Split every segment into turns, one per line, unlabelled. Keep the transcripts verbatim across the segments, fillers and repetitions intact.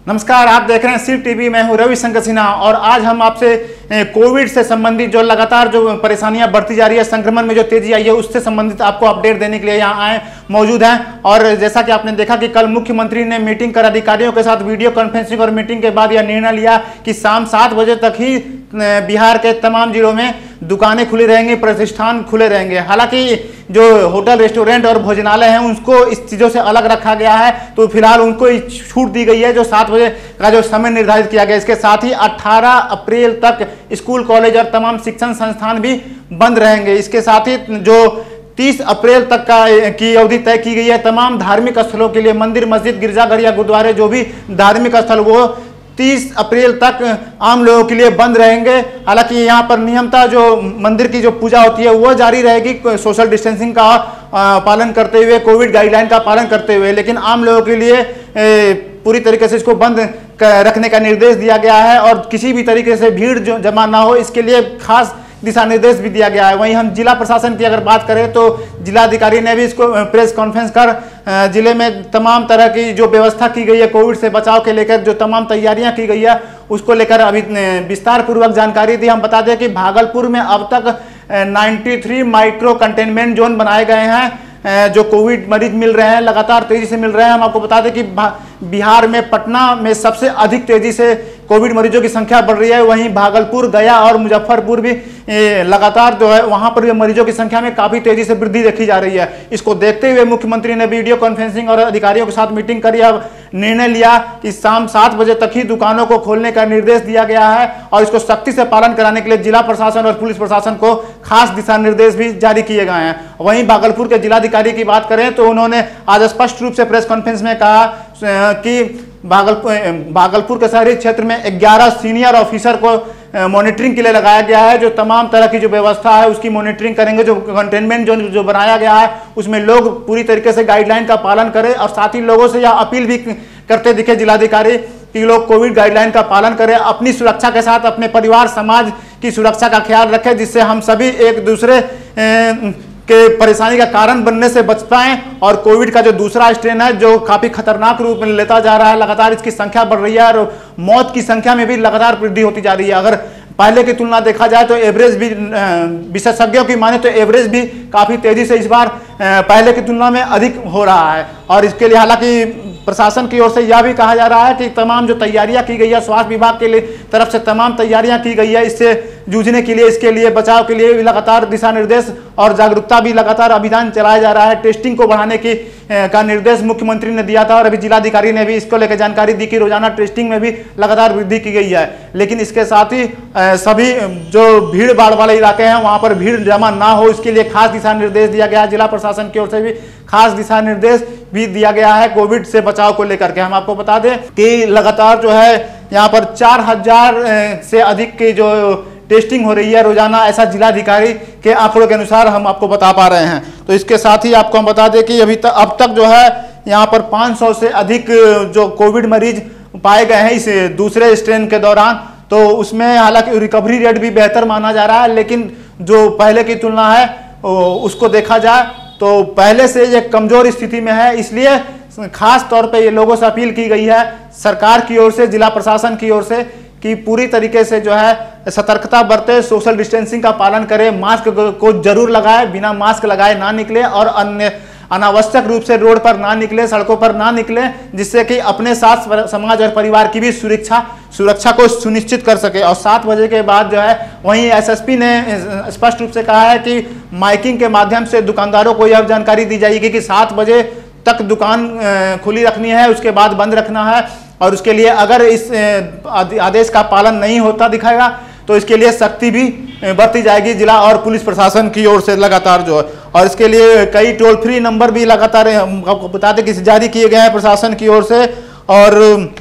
नमस्कार, आप देख रहे हैं सी टीवी। मैं हूं रविशंकर सिन्हा और आज हम आपसे कोविड से संबंधित जो लगातार जो परेशानियां बढ़ती जा रही है, संक्रमण में जो तेजी आई है, उससे संबंधित आपको अपडेट देने के लिए यहाँ आए मौजूद हैं। और जैसा कि आपने देखा कि कल मुख्यमंत्री ने मीटिंग कर अधिकारियों के साथ वीडियो कॉन्फ्रेंसिंग और मीटिंग के बाद यह निर्णय लिया कि शाम सात बजे तक ही बिहार के तमाम जिलों में दुकानें खुली रहेंगी, प्रतिष्ठान खुले रहेंगे। हालांकि जो होटल, रेस्टोरेंट और भोजनालय हैं उनको इस चीज़ों से अलग रखा गया है, तो फिलहाल उनको छूट दी गई है जो सात बजे का जो समय निर्धारित किया गया। इसके साथ ही अठारह अप्रैल तक स्कूल, कॉलेज और तमाम शिक्षण संस्थान भी बंद रहेंगे। इसके साथ ही जो तीस अप्रैल तक का की अवधि तय की गई है, तमाम धार्मिक स्थलों के लिए मंदिर, मस्जिद, गिरजाघर या गुरुद्वारे जो भी धार्मिक स्थल वो तीस अप्रैल तक आम लोगों के लिए बंद रहेंगे। हालांकि यहाँ पर नियमतः जो मंदिर की जो पूजा होती है वो जारी रहेगी, सोशल डिस्टेंसिंग का पालन करते हुए, कोविड गाइडलाइन का पालन करते हुए, लेकिन आम लोगों के लिए पूरी तरीके से इसको बंद रखने का निर्देश दिया गया है और किसी भी तरीके से भीड़ जो जमा ना हो, इसके लिए खास दिशा निर्देश भी दिया गया है। वहीं हम जिला प्रशासन की अगर बात करें तो जिलाधिकारी ने भी इसको प्रेस कॉन्फ्रेंस कर जिले में तमाम तरह की जो व्यवस्था की गई है कोविड से बचाव के लेकर, जो तमाम तैयारियां की गई है उसको लेकर अभी विस्तार पूर्वक जानकारी दी। हम बता दें कि भागलपुर में अब तक तिरानवे माइक्रो कंटेनमेंट जोन बनाए गए हैं, जो कोविड मरीज मिल रहे हैं, लगातार तेजी से मिल रहे हैं। हम आपको बता दें कि बिहार में पटना में सबसे अधिक तेजी से कोविड मरीजों की संख्या बढ़ रही है। वहीं भागलपुर, गया और मुजफ्फरपुर भी लगातार जो है वहां पर भी मरीजों की संख्या में काफी तेजी से वृद्धि देखी जा रही है। इसको देखते हुए मुख्यमंत्री ने वीडियो कॉन्फ्रेंसिंग और अधिकारियों के साथ मीटिंग करी, अब निर्णय लिया कि शाम सात बजे तक ही दुकानों को खोलने का निर्देश दिया गया है और इसको सख्ती से पालन कराने के लिए जिला प्रशासन और पुलिस प्रशासन को खास दिशा निर्देश भी जारी किए गए हैं। वहीं भागलपुर के जिलाधिकारी की बात करें तो उन्होंने आज स्पष्ट रूप से प्रेस कॉन्फ्रेंस में कहा कि भागलपुर भागलपुर के शहरी क्षेत्र में ग्यारह सीनियर ऑफिसर को मॉनिटरिंग के लिए लगाया गया है, जो तमाम तरह की जो व्यवस्था है उसकी मॉनिटरिंग करेंगे। जो कंटेनमेंट जोन जो बनाया गया है उसमें लोग पूरी तरीके से गाइडलाइन का पालन करें और साथ ही लोगों से यह अपील भी करते दिखे जिलाधिकारी कि लोग कोविड गाइडलाइन का पालन करें, अपनी सुरक्षा के साथ अपने परिवार, समाज की सुरक्षा का ख्याल रखें, जिससे हम सभी एक दूसरे के परेशानी का कारण बनने से बच पाएं। और कोविड का जो दूसरा स्ट्रेन है जो काफी खतरनाक रूप में लेता जा रहा है, लगातार इसकी संख्या बढ़ रही है और मौत की संख्या में भी लगातार वृद्धि होती जा रही है। अगर पहले की तुलना देखा जाए तो एवरेज भी, विशेषज्ञों की माने तो एवरेज भी काफी तेजी से इस बार पहले की तुलना में अधिक हो रहा है। और इसके लिए हालांकि प्रशासन की ओर से यह भी कहा जा रहा है कि तमाम जो तैयारियां की गई है, स्वास्थ्य विभाग के लिए तरफ से तमाम तैयारियां की गई है इससे जूझने के लिए, इसके लिए बचाव के लिए भी लगातार दिशा निर्देश और जागरूकता भी लगातार अभियान चलाया जा रहा है। टेस्टिंग को बढ़ाने की का निर्देश मुख्यमंत्री ने दिया था और अभी जिलाधिकारी ने भी इसको लेकर जानकारी दी कि रोजाना टेस्टिंग में भी लगातार वृद्धि की गई है। लेकिन इसके साथ ही सभी जो भीड़ भाड़ वाले इलाके हैं वहां पर भीड़ जमा ना हो, इसके लिए खास दिशा निर्देश दिया गया है। जिला प्रशासन की ओर से भी खास दिशा निर्देश भी दिया गया है कोविड से बचाव को लेकर के। हम आपको बता दें कि लगातार जो है यहाँ पर चार हजार से अधिक की जो टेस्टिंग हो रही है रोजाना, ऐसा जिलाधिकारी के आंकड़ों के अनुसार हम आपको बता पा रहे हैं। तो इसके साथ ही आपको हम बता दें कि अभी तक अब तक जो है यहाँ पर पाँच सौ से अधिक जो कोविड मरीज पाए गए हैं इस दूसरे स्ट्रेन के दौरान, तो उसमें हालांकि रिकवरी रेट भी बेहतर माना जा रहा है। लेकिन जो पहले की तुलना है उसको देखा जाए तो पहले से ये कमजोर स्थिति में है। इसलिए खास तौर पे ये लोगों से अपील की गई है सरकार की ओर से, जिला प्रशासन की ओर से, कि पूरी तरीके से जो है सतर्कता बरते, सोशल डिस्टेंसिंग का पालन करें, मास्क को जरूर लगाए, बिना मास्क लगाए ना निकले और अन्य अनावश्यक रूप से रोड पर ना निकले, सड़कों पर ना निकले, जिससे कि अपने साथ समाज और परिवार की भी सुरक्षा सुरक्षा को सुनिश्चित कर सके। और सात बजे के बाद जो है वहीं एसएसपी ने स्पष्ट रूप से कहा है कि माइकिंग के माध्यम से दुकानदारों को यह जानकारी दी जाएगी कि सात बजे तक दुकान खुली रखनी है, उसके बाद बंद रखना है। और उसके लिए अगर इस आदेश का पालन नहीं होता दिखाएगा तो इसके लिए सख्ती भी बरती जाएगी जिला और पुलिस प्रशासन की ओर से लगातार जो है। और इसके लिए कई टोल फ्री नंबर भी लगातार आपको बता दें कि जारी किए गए हैं प्रशासन की ओर से। और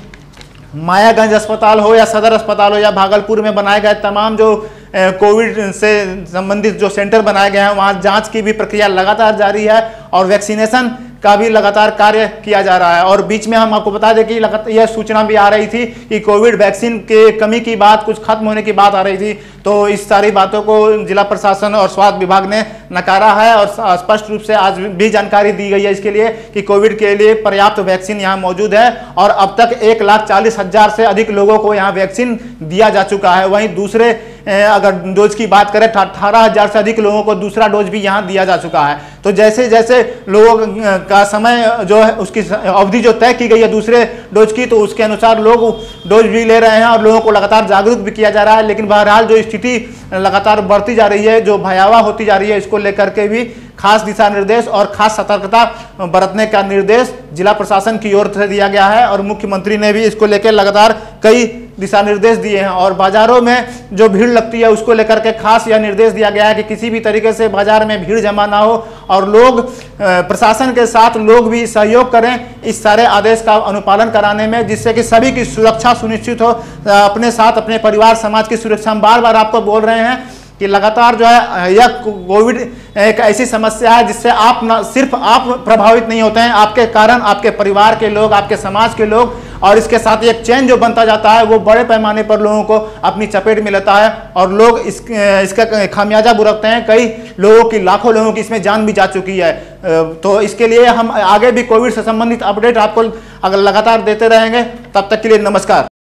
मायागंज अस्पताल हो या सदर अस्पताल हो या भागलपुर में बनाए गए तमाम जो कोविड से संबंधित जो सेंटर बनाए गए हैं वहाँ जांच की भी प्रक्रिया लगातार जारी है और वैक्सीनेशन का भी लगातार कार्य किया जा रहा है। और बीच में हम आपको बता दें कि लगातार यह सूचना भी आ रही थी कि कोविड वैक्सीन के कमी की बात, कुछ खत्म होने की बात आ रही थी, तो इस सारी बातों को जिला प्रशासन और स्वास्थ्य विभाग ने नकारा है और स्पष्ट रूप से आज भी जानकारी दी गई है इसके लिए कि कोविड के लिए पर्याप्त वैक्सीन यहाँ मौजूद है और अब तक एक लाख चालीस हजार से अधिक लोगों को यहाँ वैक्सीन दिया जा चुका है। वहीं दूसरे अगर डोज की बात करें अठारह हजार से अधिक लोगों को दूसरा डोज भी यहाँ दिया जा चुका है। तो जैसे जैसे लोगों का समय जो है उसकी अवधि जो तय की गई है दूसरे डोज की, तो उसके अनुसार लोग डोज भी ले रहे हैं और लोगों को लगातार जागरूक भी किया जा रहा है। लेकिन बहरहाल जो स्थिति लगातार बढ़ती जा रही है, जो भयावह होती जा रही है, इसको लेकर के भी खास दिशा निर्देश और खास सतर्कता बरतने का निर्देश जिला प्रशासन की ओर से दिया गया है और मुख्यमंत्री ने भी इसको लेकर लगातार कई दिशा निर्देश दिए हैं। और बाजारों में जो भीड़ लगती है उसको लेकर के खास यह निर्देश दिया गया है कि किसी भी तरीके से बाजार में भीड़ जमा ना हो और लोग प्रशासन के साथ लोग भी सहयोग करें इस सारे आदेश का अनुपालन कराने में, जिससे कि सभी की सुरक्षा सुनिश्चित हो, अपने साथ अपने परिवार समाज की सुरक्षा। हम बार बार आपको बोल रहे हैं कि लगातार जो है यह कोविड एक ऐसी समस्या है जिससे आप न सिर्फ आप प्रभावित नहीं होते हैं, आपके कारण आपके परिवार के लोग, आपके समाज के लोग, और इसके साथ एक चेन जो बनता जाता है वो बड़े पैमाने पर लोगों को अपनी चपेट में लेता है और लोग इस इसका खामियाजा भुगतते हैं। कई लोगों की, लाखों लोगों की इसमें जान भी जा चुकी है। तो इसके लिए हम आगे भी कोविड से संबंधित अपडेट आपको अगर लगातार देते रहेंगे। तब तक के लिए नमस्कार।